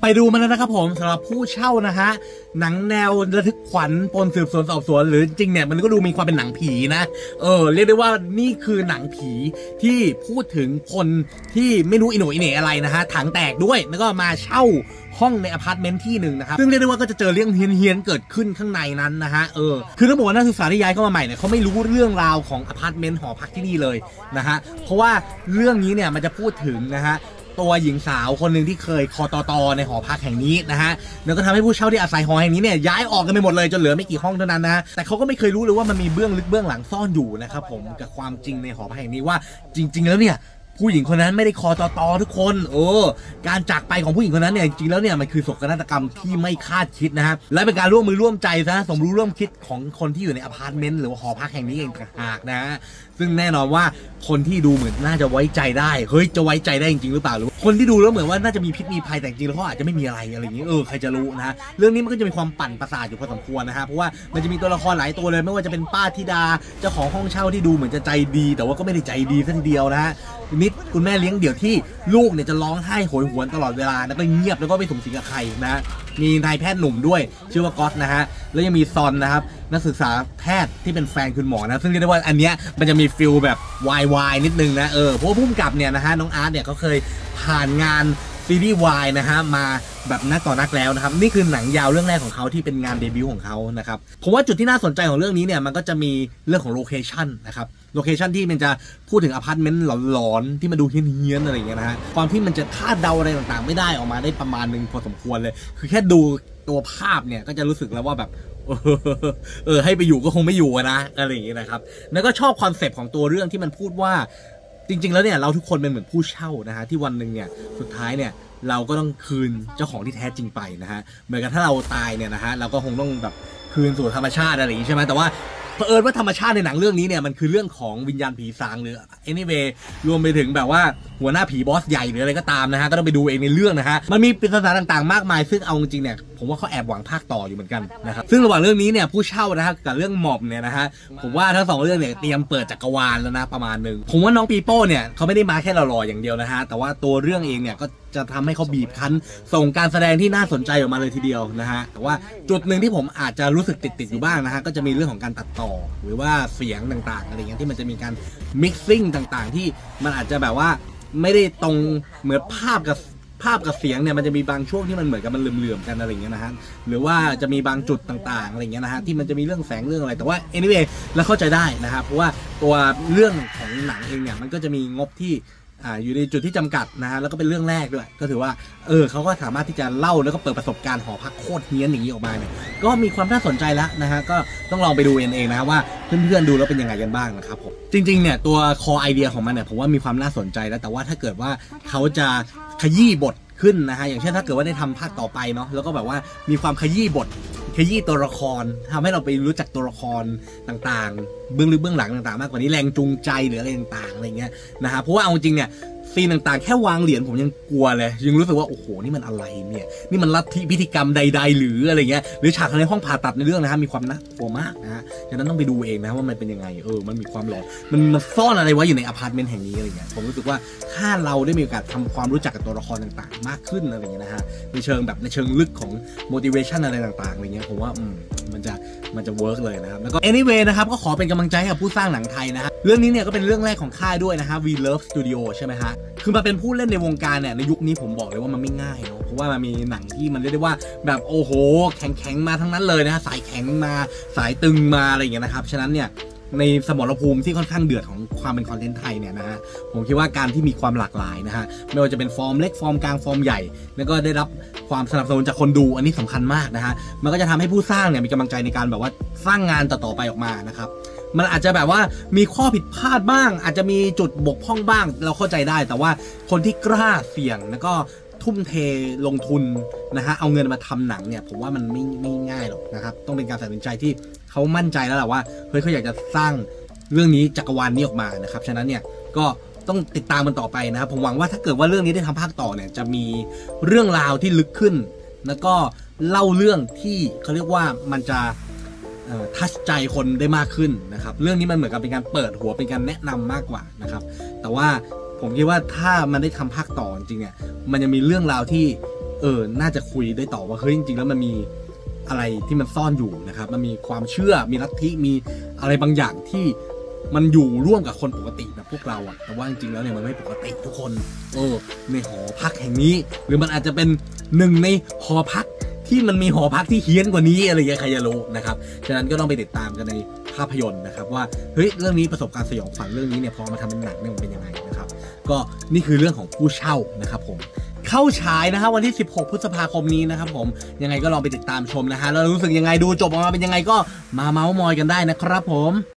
ไปดูมาแล้วนะครับผมสำหรับผู้เช่านะฮะหนังแนวระทึกขวัญปนสืบสวนสอบสวนหรือจริงเนี่ยมันก็ดูมีความเป็นหนังผีนะเรียกได้ว่านี่คือหนังผีที่พูดถึงคนที่ไม่รู้อิโหนอิเหน่อะไรนะฮะถังแตกด้วยแล้วก็มาเช่าห้องในอพาร์ตเมนต์ที่หนึ่งนะครับซึ่งเรียกได้ว่าก็จะเจอเรื่องเฮี้ยนๆเกิดขึ้นข้างในนั้นนะฮะคือต้องบอกว่านักศึกษาที่ย้ายเข้ามาใหม่เนี่ยเขาไม่รู้เรื่องราวของอพาร์ตเมนต์หอพักที่นี่เลยนะฮะเพราะว่าเรื่องนี้เนี่ยมันจะพูดถึงนะฮะตัวหญิงสาวคนหนึ่งที่เคยคอตอในหอพักแห่งนี้นะฮะแล้วก็ทำให้ผู้เช่าที่อาศัยหอแห่งนี้เนี่ยย้ายออกกันไปหมดเลยจนเหลือไม่กี่ห้องเท่านั้นนะแต่เขาก็ไม่เคยรู้เลยว่ามันมีเบื้องลึกเบื้องหลังซ่อนอยู่นะครับผมกับความจริงในหอพักแห่งนี้ว่าจริงๆแล้วเนี่ยผู้หญิงคนนั้นไม่ได้คอตอทุกคนการจากไปของผู้หญิงคนนั้นเนี่ยจริงแล้วเนี่ยมันคือโศกนาฏกรรมที่ไม่คาดคิดนะฮะและเป็นการร่วมมือร่วมใจซะสมรู้ร่วมคิดของคนที่อยู่ในอพาร์ตเมนต์หรือว่าหอพักแห่งนี้เองต่างหากนะฮะซึ่งแน่นอนว่าคนที่ดูเหมือนน่าจะไว้ใจได้เฮ้ยจะไว้ใจได้จริงๆหรือเปล่าหรือคนที่ดูแล้วเหมือนว่าน่าจะมีพิษมีภัยแต่จริงแล้วเขาอาจจะไม่มีอะไรอย่างนี้ใครจะรู้นะฮะเรื่องนี้มันก็จะมีความปั่นประสาทอยู่พอสมควรนะฮะเพราะว่ามันจะมีตัวละครหลายตัวเลยไม่ว่าจะเป็นป้าธิดาเจ้าของห้องเช่าที่ดูเหมือนจะใจดีแต่ว่าก็ไม่ได้ใจดีสักทีเดียวนะฮะนิดคุณแม่เลี้ยงเดี่ยวที่ลูกเนี่ยจะร้องไห้โหยหวนตลอดเวลาแล้วก็เงียบแล้วก็ไม่สูงสิงกับใครนะมีนายแพทย์หนุ่มด้วยชื่อว่าก๊อตนะฮะแล้วยังมีซอนนะครับนักศึกษาแพทย์ที่เป็นแฟนคุณหมอนะซึ่งเรียกได้ว่าอันเนี้ยมันจะมีฟิลแบบวายนิดนึงนะเพราะว่าผู้กำกับเนี่ยนะฮะน้องอาร์ตเนี่ยเขาเคยผ่านงานซีรีส์วายนะฮะมาแบบนักต่อนักแล้วนะครับนี่คือหนังยาวเรื่องแรกของเขาที่เป็นงานเดบิวต์ของเขานะครับผมว่าจุดที่น่าสนใจของเรื่องนี้เนี่ยมันก็จะมีเรื่องของโลเคชั่นนะครับโลเคชั่นที่มันจะพูดถึงอพาร์ตเมนต์หลอนๆที่มาดูเฮี้ยนๆอะไรอย่างเงี้ยนะฮะความที่มันจะคาดเดาอะไรต่างๆไม่ได้ออกมาได้ประมาณนึงพอสมควรเลยคือแค่ดูตัวภาพเนี่ยก็จะรู้สึกแล้วว่าแบบให้ไปอยู่ก็คงไม่อยู่นะอะไรอย่างเงี้ยนะครับแล้วก็ชอบคอนเซปต์ของตัวเรื่องที่มันพูดว่าจริงๆแล้วเนี่ยเราทุกคนเป็นเหมือนผู้เช่านะฮะที่วันหนึ่งเนี่ยสุดท้ายเนี่ยเราก็ต้องคืนเจ้าของที่แท้จริงไปนะฮะเหมือนกับถ้าเราตายเนี่ยนะฮะเราก็คงต้องแบบคืนสู่ธรรมชาติอะไรอย่างงี้ใช่ไหมแต่ว่าเผอิญว่าธรรมชาติในหนังเรื่องนี้เนี่ยมันคือเรื่องของวิญญาณผีสางหรือ anyway รวมไปถึงแบบว่าหัวหน้าผีบอสใหญ่หรืออะไรก็ตามนะฮะก็ต้องไปดูเองในเรื่องนะฮะมันมีปริศนาต่างๆมากมายซึ่งเอาจริงๆเนี่ยผมว่าเขาแอบหวังภาคต่ออยู่เหมือนกันนะครับซึ่งระหว่างเรื่องนี้เนี่ยผู้เช่านะครับกับเรื่องหม่อมเนี่ยนะฮะผมว่าทั้งสองเรื่องเนี่ยเตรียมเปิดจักรวาลแล้วนะประมาณนึงผมว่าน้องปีโป้เนี่ยเขาไม่ได้มาแค่หล่อๆอย่างเดียวนะฮะแต่ว่าตัวเรื่องเองเนี่ยก็จะทำให้เขาบีบคั้นส่งการแสดงที่น่าสนใจออกมาเลยทีเดียวนะฮะแต่ว่าจุดหนึ่งที่ผมอาจจะรู้สึกติดอยู่บ้างนะฮะก็จะมีเรื่องของการตัดต่อหรือว่าเสียงต่างๆอะไรเงี้ยที่มันจะมีการ mixing ต่างๆที่มันอาจจะแบบว่าไม่ได้ตรงเหมือนภาพกับเสียงเนี่ยมันจะมีบางช่วงที่มันเหมือนกับมันเหลื่อมๆกันอะไรเงี้ยนะฮะหรือว่าจะมีบางจุดต่างๆอะไรเงี้ยนะฮะที่มันจะมีเรื่องแสงเรื่องอะไรแต่ว่า anyway เราเข้าใจได้นะครับเพราะว่าตัวเรื่องของหนังเองเนี่ยมันก็จะมีงบที่อยู่ในจุดที่จำกัดนะฮะแล้วก็เป็นเรื่องแรกด้วยก็ถือว่าเขาก็สามารถที่จะเล่าแล้วก็เปิดประสบการณ์หอพักโคตรเฮี้ยนอย่างนี้ออกมาเนี่ยก็มีความน่าสนใจแล้วนะฮะก็ต้องลองไปดูเองนะว่าเพื่อนๆดูแล้วเป็นยังไงกันบ้างนะครับผมจริงๆเนี่ยตัวคอไอเดียของมันเนี่ยผมว่ามีความน่าสนใจแล้วแต่ว่าถ้าเกิดว่าเขาจะขยี้บทขึ้นนะฮะอย่างเช่นถ้าเกิดว่าได้ทำภาคต่อไปเนาะแล้วก็แบบว่ามีความขยี้บทขยี้ตัวละครทำให้เราไปรู้จักตัวละครต่างๆเบื้องลึกเบื้องหลังต่างๆมากกว่านี้แรงจูงใจหรืออะไรต่างๆอะไรเงี้ยนะฮะเพราะว่าเอาจริงเนี่ยซีนต่างๆแค่วางเหรียญผมยังกลัวเลยยังรู้สึกว่าโอ้โหนี่มันอะไรเนี่ยนี่มันลัทธิพิธีกรรมใดๆหรืออะไรเงี้ยหรือฉากในห้องผ่าตัดในเรื่องนะฮะมีความน่ากลัวมากนะฮะฉะนั้นต้องไปดูเองนะว่ามันเป็นยังไงมันมีความหลอนมันซ่อนอะไรไว้อยู่ในอพาร์ตเมนต์แห่งนี้อะไรเงี้ยผมรู้สึกว่าถ้าเราได้มีโอกาสทำความรู้จักกับตัวละครต่างๆมากขึ้นอะไรเงี้ยนะฮะในเชิงลึกของ motivation อะไรต่างๆอะไรเงี้ยผมว่ามันจะเวิร์กเลยนะครับแล้วก็ anyway นะครับก็ขอเป็นกำลังใจให้กับผู้สร้างหนังไทยนะฮะเรื่องนี้เนี่ยก็เป็นเรื่องแรกของค่ายด้วยนะฮะ We Love Studio ใช่ไหมฮะคือมาเป็นผู้เล่นในวงการเนี่ยในยุคนี้ผมบอกเลยว่ามันไม่ง่ายเนาะเพราะว่ามันมีหนังที่มันเรียกได้ว่าแบบโอ้โหแข็งมาทั้งนั้นเลยนะฮะสายแข็งมาสายตึงมาอะไรอย่างเงี้ยนะครับฉะนั้นเนี่ยในสมรภูมิที่ค่อนข้างเดือดของความเป็นคอนเทนต์ไทยเนี่ยนะฮะผมคิดว่าการที่มีความหลากหลายนะฮะไม่ว่าจะเป็นฟอร์มเล็กฟอร์มกลางฟอร์มใหญ่แล้วก็ได้รับความสนับสนุนจากคนดูอันนี้สำคัญมากนะฮะมันก็จะทำให้ผู้สร้างเนี่ยมีกำลังใจในการแบบว่าสร้างงานต่อๆไปออกมานะครับมันอาจจะแบบว่ามีข้อผิดพลาดบ้างอาจจะมีจุดบกพร่องบ้างเราเข้าใจได้แต่ว่าคนที่กล้าเสี่ยงแล้วก็ทุ่มเทลงทุนนะฮะเอาเงินมาทำหนังเนี่ยผมว่ามันไม่ง่ายหรอกนะครับต้องเป็นการตัดสินใจที่เขามั่นใจแล้วแหละว่าเฮ้ยเขาอยากจะสร้างเรื่องนี้จักรวาลนี้ออกมานะครับฉะนั้นเนี่ยก็ต้องติดตามมันต่อไปนะครับผมหวังว่าถ้าเกิดว่าเรื่องนี้ได้ทำภาคต่อเนี่ยจะมีเรื่องราวที่ลึกขึ้นแล้วก็เล่าเรื่องที่เขาเรียกว่ามันจะทัชใจคนได้มากขึ้นนะครับเรื่องนี้มันเหมือนกับเป็นการเปิดหัวเป็นการแนะนำมากกว่านะครับแต่ว่าผมคิดว่าถ้ามันได้ทำภาคต่อจริงๆเนี่ยมันจะมีเรื่องราวที่น่าจะคุยได้ต่อว่าเฮ้ยจริงๆแล้วมันมีอะไรที่มันซ่อนอยู่นะครับมันมีความเชื่อมีลัทธิมีอะไรบางอย่างที่มันอยู่ร่วมกับคนปกติแบบพวกเราอะแต่ว่าจริงๆแล้วเนี่ยมันไม่ปกติทุกคนในหอพักแห่งนี้หรือมันอาจจะเป็นหนึ่งในหอพักที่มันมีหอพักที่เฮี้ยนกว่านี้อะไรอย่างเงี้ยใครจะรู้นะครับฉะนั้นก็ต้องไปติดตามกันในภาพยนตร์นะครับว่าเฮ้ยเรื่องนี้ประสบการณ์สยองขวัญเรื่องนี้เนี่ยพอมาทำเป็นหนังเนี่ยมันเป็นยังไงนะครับก็นี่คือเรื่องของผู้เช่านะครับผมเข้าฉายนะครับวันที่16 พฤษภาคมนี้นะครับผมยังไงก็ลองไปติดตามชมนะฮะแล้วรู้สึกยังไงดูจบออกมาเป็นยังไงก็มาเม้ามอยกันได้นะครับผม